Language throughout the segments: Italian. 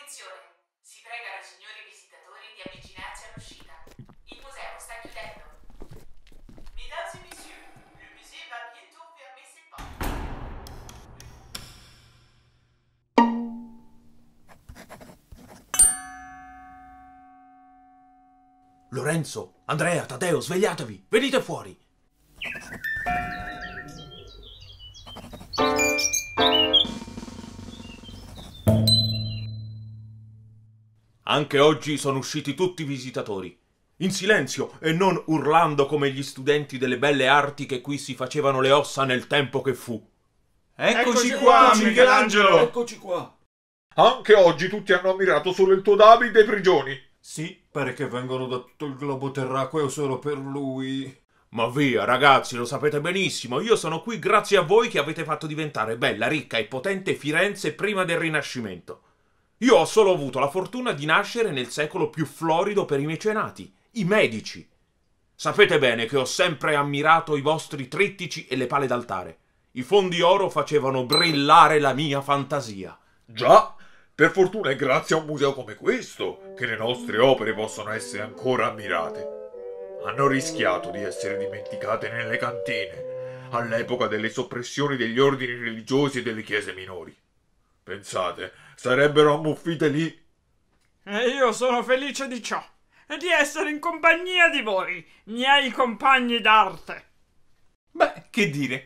Attenzione, si pregano i signori visitatori di avvicinarsi all'uscita. Il museo sta chiudendo. Mesdames et messieurs, le musée va bientôt fermer ses portes. Lorenzo, Andrea, Taddeo, svegliatevi! Venite fuori! Anche oggi sono usciti tutti i visitatori. In silenzio e non urlando come gli studenti delle belle arti che qui si facevano le ossa nel tempo che fu. Eccoci qua, Michelangelo! Eccoci qua! Anche oggi tutti hanno ammirato solo il tuo David dei prigioni. Sì, pare che vengono da tutto il globo terracqueo solo per lui. Ma via, ragazzi, lo sapete benissimo, io sono qui grazie a voi che avete fatto diventare bella, ricca e potente Firenze prima del Rinascimento. Io ho solo avuto la fortuna di nascere nel secolo più florido per i mecenati, i Medici. Sapete bene che ho sempre ammirato i vostri trittici e le pale d'altare. I fondi oro facevano brillare la mia fantasia. Già, per fortuna è grazie a un museo come questo che le nostre opere possono essere ancora ammirate. Hanno rischiato di essere dimenticate nelle cantine, all'epoca delle soppressioni degli ordini religiosi e delle chiese minori. Pensate, sarebbero ammuffite lì. E io sono felice di ciò e di essere in compagnia di voi, miei compagni d'arte. Beh, che dire.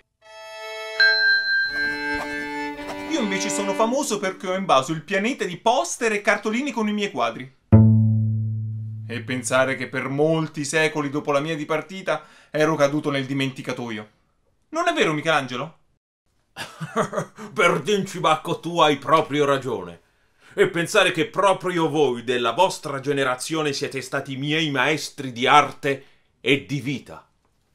Io invece sono famoso perché ho invaso il pianeta di poster e cartolini con i miei quadri. E pensare che per molti secoli dopo la mia dipartita ero caduto nel dimenticatoio. Non è vero, Michelangelo? Per Dincibacco, tu hai proprio ragione. E pensare che proprio voi della vostra generazione siete stati i miei maestri di arte e di vita.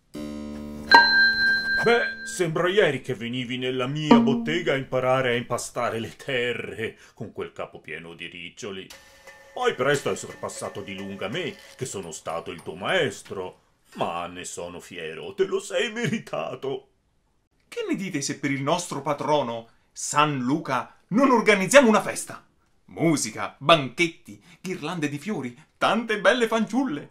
Beh, sembra ieri che venivi nella mia bottega a imparare a impastare le terre con quel capo pieno di riccioli. Poi presto hai sorpassato di lunga me, che sono stato il tuo maestro. Ma ne sono fiero, te lo sei meritato. Che ne dite se per il nostro patrono, San Luca, non organizziamo una festa? Musica, banchetti, ghirlande di fiori, tante belle fanciulle.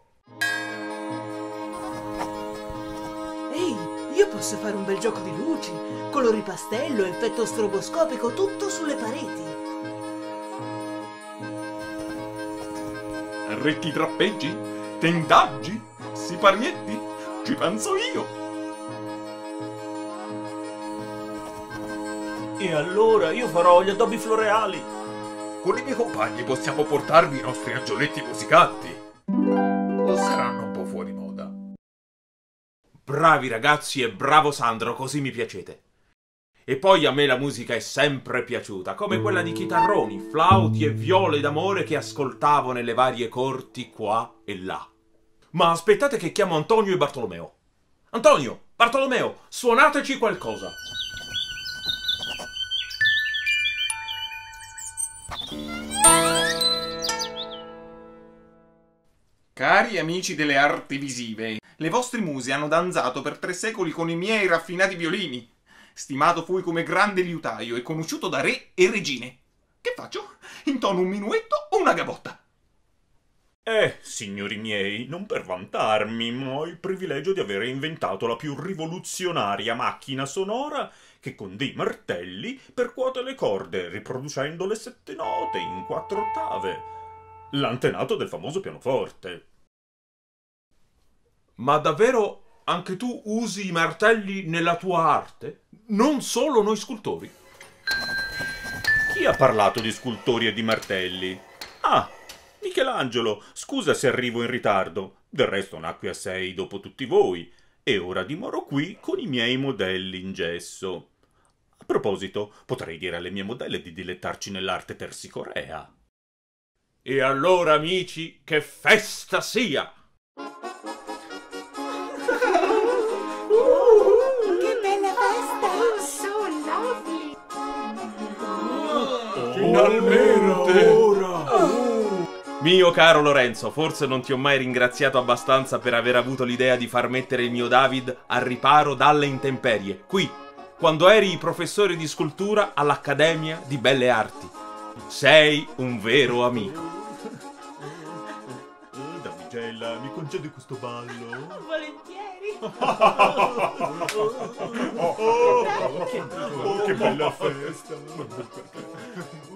Ehi, io posso fare un bel gioco di luci, colori pastello, effetto stroboscopico, tutto sulle pareti. Ricchi drappeggi, tendaggi, siparietti, ci penso io. E allora io farò gli addobbi floreali. Con i miei compagni possiamo portarvi i nostri angioletti musicanti. O saranno un po' fuori moda? Bravi ragazzi e bravo Sandro, così mi piacete. E poi a me la musica è sempre piaciuta, come quella di chitarroni, flauti e viole d'amore che ascoltavo nelle varie corti qua e là. Ma aspettate che chiamo Antonio e Bartolomeo. Antonio, Bartolomeo, suonateci qualcosa. Cari amici delle arti visive, le vostre muse hanno danzato per 3 secoli con i miei raffinati violini. Stimato fui come grande liutaio e conosciuto da re e regine. Che faccio? Intono un minuetto o una gavotta? Signori miei, non per vantarmi, ma ho il privilegio di aver inventato la più rivoluzionaria macchina sonora che con dei martelli percuote le corde, riproducendo le 7 note in 4 ottave. L'antenato del famoso pianoforte. Ma davvero anche tu usi i martelli nella tua arte? Non solo noi scultori? Chi ha parlato di scultori e di martelli? Ah, Michelangelo, scusa se arrivo in ritardo. Del resto nacqui a 6 dopo tutti voi, e ora dimoro qui con i miei modelli in gesso. A proposito, potrei dire alle mie modelle di dilettarci nell'arte tersicorea. E allora, amici, che festa sia! Che bella festa! So lovely! Finalmente! Mio caro Lorenzo, forse non ti ho mai ringraziato abbastanza per aver avuto l'idea di far mettere il mio David al riparo dalle intemperie, qui, quando eri professore di scultura all'Accademia di Belle Arti. Sei un vero amico. Damigella, mi concedi questo ballo? Volentieri. Che bella festa!